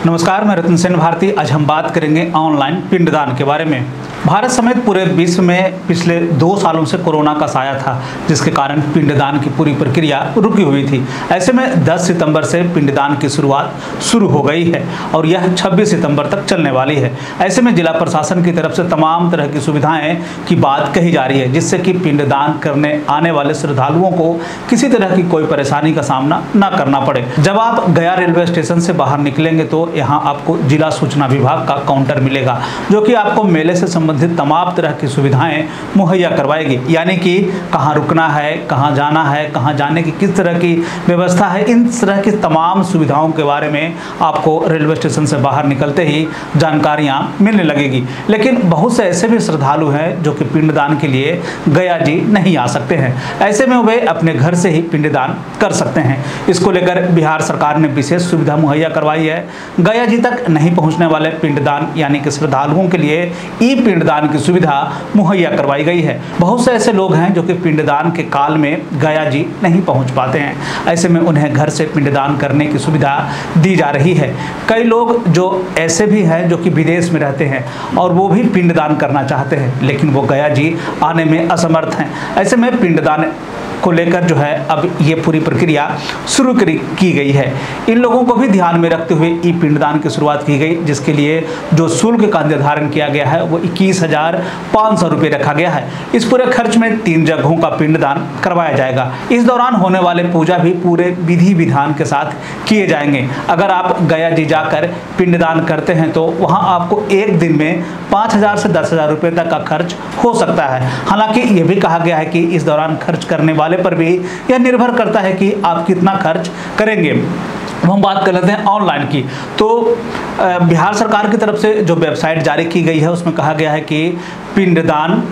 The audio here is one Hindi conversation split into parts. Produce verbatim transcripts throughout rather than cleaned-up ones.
नमस्कार, मैं रतन सेन भारती। आज हम बात करेंगे ऑनलाइन पिंडदान के बारे में। भारत समेत पूरे विश्व में पिछले दो सालों से कोरोना का साया था, जिसके कारण पिंडदान की पूरी प्रक्रिया रुकी हुई थी। ऐसे में दस सितंबर से पिंडदान की शुरुआत शुरू हो गई है और यह छब्बीस सितंबर तक चलने वाली है। ऐसे में जिला प्रशासन की तरफ से तमाम तरह की सुविधाएं की बात कही जा रही है, जिससे कि पिंडदान करने आने वाले श्रद्धालुओं को किसी तरह की कोई परेशानी का सामना न करना पड़े। जब आप गया रेलवे स्टेशन से बाहर निकलेंगे तो यहाँ आपको जिला सूचना विभाग का काउंटर मिलेगा, जो कि आपको मेले से संबंधित तमाम तरह की सुविधाएं मुहैया करवाएगी। यानी कि कहाँ रुकना है, कहाँ जाना है, कहाँ जाने की किस तरह की व्यवस्था है, इन तरह की तमाम सुविधाओं के बारे में आपको रेलवे स्टेशन से बाहर निकलते ही जानकारियां मिलने लगेगी। लेकिन बहुत से ऐसे भी श्रद्धालु हैं जो कि पिंडदान के लिए गया जी नहीं आ सकते हैं। ऐसे में वे अपने घर से ही पिंडदान कर सकते हैं। इसको लेकर बिहार सरकार ने विशेष सुविधा मुहैया करवाई है। गया जी तक नहीं पहुंचने वाले पिंडदान यानी कि श्रद्धालुओं के लिए ई पिंडदान की सुविधा मुहैया करवाई गई है। बहुत से ऐसे लोग हैं जो कि पिंडदान के काल में गया जी नहीं पहुंच पाते हैं। ऐसे में उन्हें घर से पिंडदान करने की सुविधा दी जा रही है। कई लोग जो ऐसे भी हैं जो कि विदेश में रहते हैं और वो भी पिंडदान करना चाहते हैं, लेकिन वो गया जी आने में असमर्थ हैं। ऐसे में पिंडदान को लेकर जो है अब ये पूरी प्रक्रिया शुरू की गई है। इन लोगों को भी ध्यान में रखते हुए ई पिंडदान की शुरुआत की गई, जिसके लिए जो शुल्क का निर्धारण किया गया है वो इक्कीस हजार पाँच सौ रुपये रखा गया है। इस पूरे खर्च में तीन जगहों का पिंडदान करवाया जाएगा। इस दौरान होने वाले पूजा भी पूरे विधि विधान के साथ किए जाएंगे। अगर आप गया जी जाकर पिंडदान करते हैं तो वहाँ आपको एक दिन में पाँच हजार से दस हजार रुपये तक का खर्च हो सकता है। हालांकि ये भी कहा गया है कि इस दौरान खर्च करने वाले पर भी यह निर्भर करता है कि आप कितना खर्च करेंगे। हम बात कर लेते हैं ऑनलाइन की। तो बिहार सरकार की तरफ से जो वेबसाइट जारी की गई है उसमें कहा गया है कि Pinddaan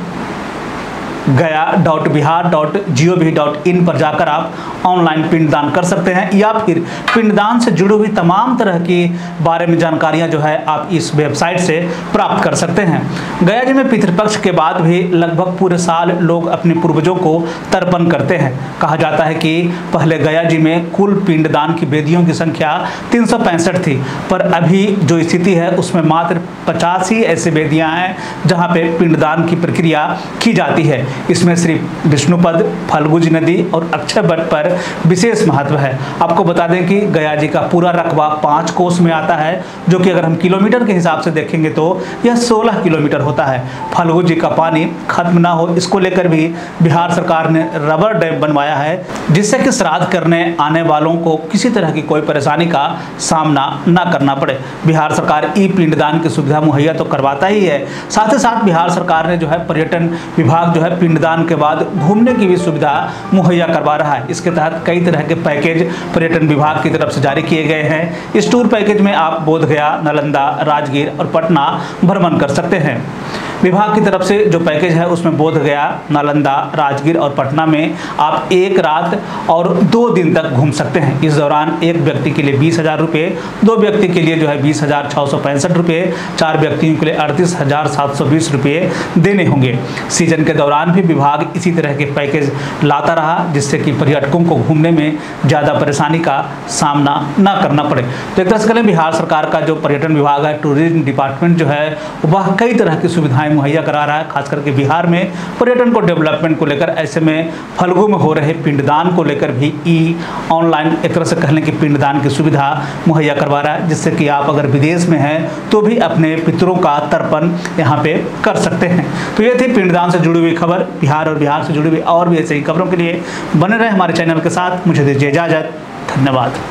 Gaya dot Bihar dot G O V dot in पर जाकर आप ऑनलाइन पिंडदान कर सकते हैं, या फिर पिंडदान से जुड़ी हुई तमाम तरह की बारे में जानकारियां जो है आप इस वेबसाइट से प्राप्त कर सकते हैं। गया जी में पितृपक्ष के बाद भी लगभग पूरे साल लोग अपने पूर्वजों को तर्पण करते हैं। कहा जाता है कि पहले गया जी में कुल पिंडदान की वेदियों की संख्या तीन सौ पैंसठ थी, पर अभी जो स्थिति है उसमें मात्र पचास ही ऐसी वेदियाँ हैं जहाँ पे पिंडदान की प्रक्रिया की जाती है। इसमें श्री विष्णुपद, फल्गुजी नदी और अक्षय वट पर विशेष महत्व है। आपको बता दें कि गया जी का पूरा रकबा पाँच कोस में आता है, जो कि अगर हम किलोमीटर के हिसाब से देखेंगे तो यह सोलह किलोमीटर होता है। फल्गुजी का पानी खत्म ना हो, इसको लेकर भी बिहार सरकार ने रबर डैम बनवाया है, जिससे कि श्राद्ध करने आने वालों को किसी तरह की कोई परेशानी का सामना न करना पड़े। बिहार सरकार ई पिंडदान की सुविधा मुहैया तो करवाता ही है, साथ ही साथ बिहार सरकार ने जो है पर्यटन विभाग जो है पिंडदान के बाद घूमने की भी सुविधा मुहैया करवा रहा है। इसके तहत कई तरह के पैकेज पर्यटन विभाग की तरफ से जारी किए गए हैं। इस टूर पैकेज में आप बोधगया, नालंदा, राजगीर और पटना भ्रमण कर सकते हैं। विभाग की तरफ से जो पैकेज है उसमें बोधगया, नालंदा, राजगीर और पटना में आप एक रात और दो दिन तक घूम सकते हैं। इस दौरान एक व्यक्ति के लिए बीस हजार रुपये, दो व्यक्ति के लिए जो है बीस हजार छः सौ पैंसठ रुपये, चार व्यक्तियों के लिए अड़तीस हजार सात सौ बीस रुपये देने होंगे। सीजन के दौरान भी विभाग इसी तरह के पैकेज लाता रहा, जिससे कि पर्यटकों को घूमने में ज़्यादा परेशानी का सामना न करना पड़े। तो एक तरह से बिहार सरकार का जो पर्यटन विभाग है, टूरिज्म डिपार्टमेंट जो है वह कई तरह की सुविधाएं मुहैया करा रहा है, खास करके बिहार में पर्यटन को डेवलपमेंट को लेकर। ऐसे में फल्गु में हो रहे पिंडदान को लेकर भी ई ऑनलाइन एक तरह से कह लें कि पिंडदान की सुविधा मुहैया करवा रहा है, जिससे कि आप अगर विदेश में हैं तो भी अपने पितरों का तर्पण यहाँ पे कर सकते हैं। तो ये थी पिंडदान से जुड़ी हुई खबर। बिहार और बिहार से जुड़ी हुई और भी ऐसी खबरों के लिए बने रहे हमारे चैनल के साथ। मुझे दीजिए इजाज़त। धन्यवाद।